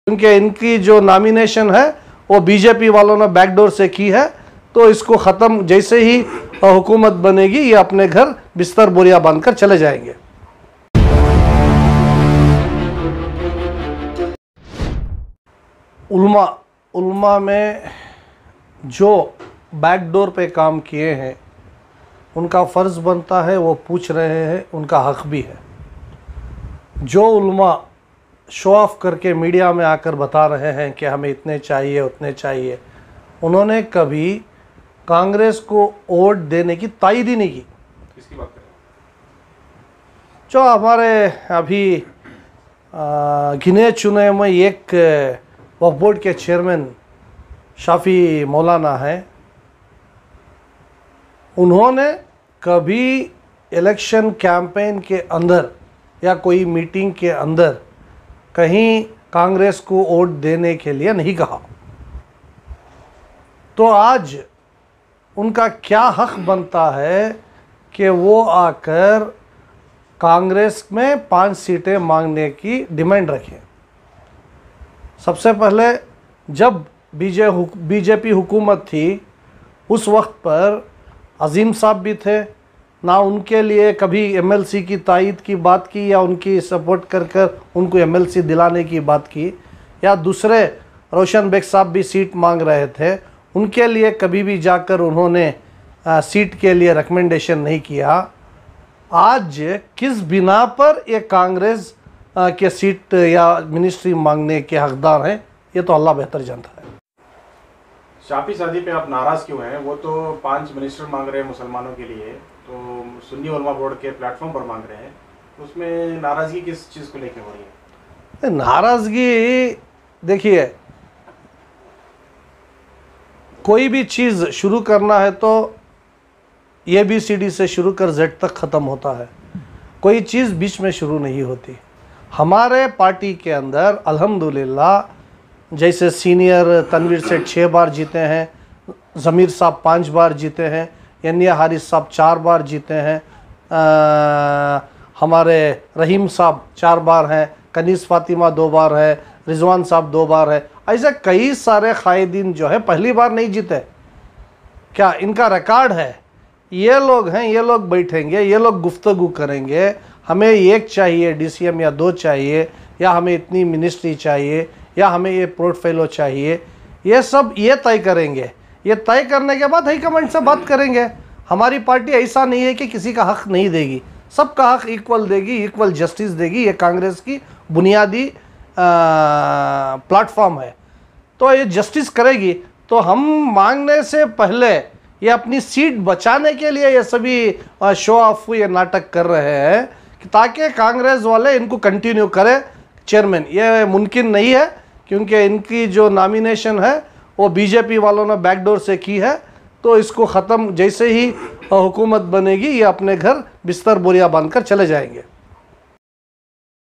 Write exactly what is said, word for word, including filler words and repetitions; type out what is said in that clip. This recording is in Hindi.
क्योंकि इनकी जो नॉमिनेशन है वो बीजेपी वालों ने बैकडोर से की है। तो इसको ख़त्म जैसे ही हुकूमत बनेगी ये अपने घर बिस्तर बोरिया बांधकर चले जाएंगे। उल्मा उल्मा में जो बैकडोर पे काम किए हैं उनका फ़र्ज़ बनता है, वो पूछ रहे हैं, उनका हक़ भी है। जो उल्मा शो ऑफ करके मीडिया में आकर बता रहे हैं कि हमें इतने चाहिए उतने चाहिए, उन्होंने कभी कांग्रेस को वोट देने की तायद ही नहीं की। किसकी बात करें? जो हमारे अभी गिने चुने में एक वक्फ बोर्ड के चेयरमैन शाफी मौलाना हैं, उन्होंने कभी इलेक्शन कैंपेन के अंदर या कोई मीटिंग के अंदर कहीं कांग्रेस को वोट देने के लिए नहीं कहा। तो आज उनका क्या हक बनता है कि वो आकर कांग्रेस में पांच सीटें मांगने की डिमांड रखें। सबसे पहले जब बीजे बीजेपी हुकूमत थी उस वक्त पर अजीम साहब भी थे, ना उनके लिए कभी एमएलसी की तायद की बात की या उनकी सपोर्ट कर कर उनको एमएलसी दिलाने की बात की, या दूसरे रोशन बेग साहब भी सीट मांग रहे थे, उनके लिए कभी भी जाकर उन्होंने आ, सीट के लिए रिकमेंडेशन नहीं किया। आज किस बिना पर ये कांग्रेस आ, के सीट या मिनिस्ट्री मांगने के हकदार हैं, ये तो अल्लाह बेहतर जानता है। शाफी सादी पे आप नाराज़ क्यों हैं? वो तो पांच मिनिस्टर मांग रहे हैं मुसलमानों के लिए, तो सुन्नी उलमा बोर्ड के प्लेटफॉर्म पर मांग रहे हैं, उसमें नाराज़गी किस चीज़ को लेकर हो रही है? नाराज़गी देखिए, कोई भी चीज़ शुरू करना है तो ए बी सी डी से शुरू कर जेड तक ख़त्म होता है, कोई चीज़ बीच में शुरू नहीं होती। हमारे पार्टी के अंदर अल्हम्दुलिल्लाह जैसे सीनियर तनवीर सेठ छः बार जीते हैं, ज़मीर साहब पाँच बार जीते हैं, यानिया हारिस साहब चार बार जीते हैं, आ, हमारे रहीम साहब चार बार हैं, कनीस फातिमा दो बार है, रिजवान साहब दो बार है। ऐसे कई सारे कायदीन जो है पहली बार नहीं जीते, क्या इनका रिकॉर्ड है। ये लोग हैं, ये लोग बैठेंगे, ये लोग गुफ्तगू करेंगे, हमें एक चाहिए डी सी एम या दो चाहिए, या हमें इतनी मिनिस्ट्री चाहिए, या हमें ये पोर्टफोलियो चाहिए, ये सब ये तय करेंगे। ये तय करने के बाद हाईकमांड से बात करेंगे। हमारी पार्टी ऐसा नहीं है कि किसी का हक नहीं देगी, सबका हक इक्वल देगी, इक्वल जस्टिस देगी। ये कांग्रेस की बुनियादी प्लेटफॉर्म है, तो ये जस्टिस करेगी। तो हम मांगने से पहले ये अपनी सीट बचाने के लिए ये सभी शो ऑफ ये नाटक कर रहे हैं कि ताकि कांग्रेस वाले इनको कंटिन्यू करें चेयरमैन। ये मुमकिन नहीं है क्योंकि इनकी जो नॉमिनेशन है वो बीजेपी वालों ने बैकडोर से की है। तो इसको ख़त्म जैसे ही हुकूमत बनेगी ये अपने घर बिस्तर बोरिया बांधकर चले जाएंगे।